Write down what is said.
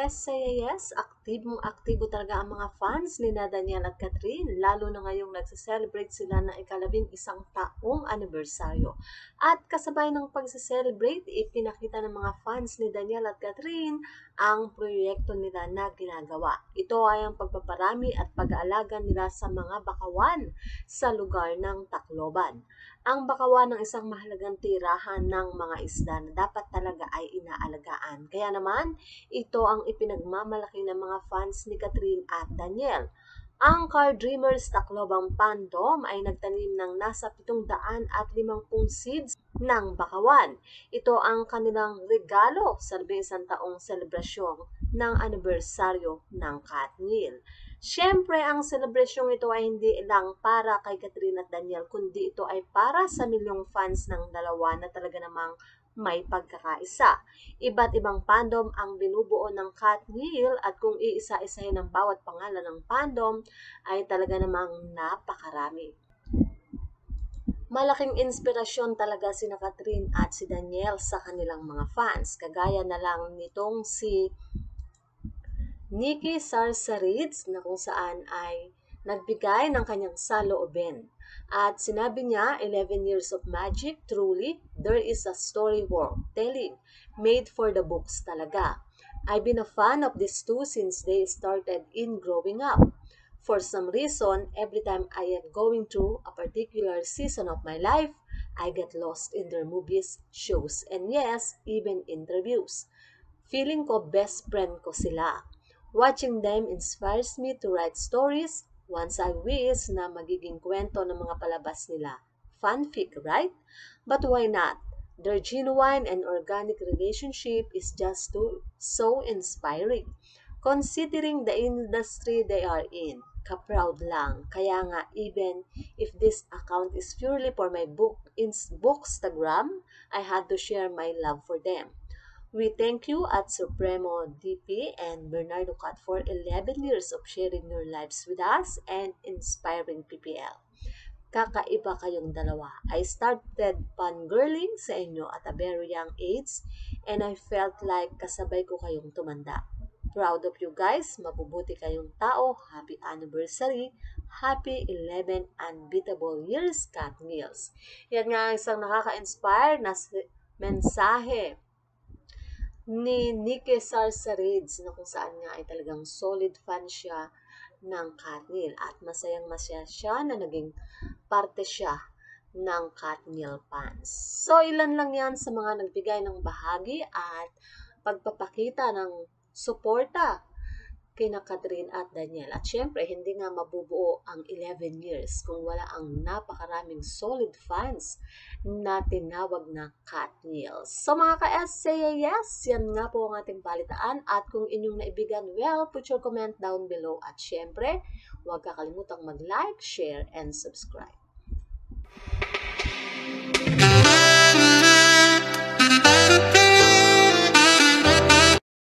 ka-SCIS, aktibong-aktibo talaga ang mga fans ni Daniel at Catherine, lalo na ngayong nagse-celebrate sila ng ika-11 taong anibersaryo. At kasabay ng pagse-celebrate, ipinakita ng mga fans ni Daniel at Catherine ang proyekto nila na ginagawa. Ito ay ang pagpaparami at pag-aalaga nila sa mga bakawan sa lugar ng Tacloban. Ang bakawan ng isang mahalagang tirahan ng mga isda na dapat talaga ay inaalagaan. Kaya naman, ito ang ipinagmamalaki ng mga fans ni Catherine at Daniel. Ang Car Dreamers Tacloban Fandom ay nagtanim ng nasa 750 seeds ng bakawan. Ito ang kanilang regalo sa 11 taong selebrasyon ng anibersaryo ng Katniel. Siyempre, ang selebrasyong ito ay hindi lang para kay Catherine at Daniel, kundi ito ay para sa milyong fans ng dalawa na talaga namang may pagkakaisa. Iba't ibang fandom ang binubuo ng Katniel at kung iisa-isahin ang bawat pangalan ng fandom ay talaga namang napakarami. Malaking inspirasyon talaga si Catherine at si Daniel sa kanilang mga fans. Kagaya na lang nitong si Nikki Sarsarids na kung saan ay nagbigay ng kanyang saloobin. At sinabi niya, 11 years of magic, truly, there is a story worth telling, made for the books talaga. I've been a fan of these two since they started in growing up. For some reason, every time I am going through a particular season of my life, I get lost in their movies, shows, and yes, even interviews. Feeling ko best friend ko sila. Watching them inspires me to write stories. Once I wish na magiging kwento ng mga palabas nila. Fanfic, right? But why not? Their genuine and organic relationship is just so inspiring. Considering the industry they are in, ka-proud lang. Kaya nga, even if this account is purely for my bookstagram, I had to share my love for them. We thank you at Supremo DP and Bernardo Cat for 11 years of sharing your lives with us and inspiring PPL. Kakaiba kayong dalawa. I started fangirling sa inyo at a very young age and I felt like kasabay ko kayong tumanda. Proud of you guys. Mabubuti kayong tao. Happy anniversary. Happy 11 unbeatable years, Cat Meals. Yan nga isang nakaka-inspire na mensahe ni Nikki Sarsarids na kung saan nga ay talagang solid fan siya ng Katniel at masayang-masaya siya na naging parte siya ng Katniel fans. So, ilan lang yan sa mga nagbigay ng bahagi at pagpapakita ng suporta kina Catherine at Daniel. At syempre, hindi nga mabubuo ang 11 years kung wala ang napakaraming solid fans na tinawag na Katniel. So mga ka-SCIS, yan nga po ang ating balitaan. At kung inyong naibigan, well, put your comment down below. At syempre, huwag kakalimutang mag-like, share, and subscribe.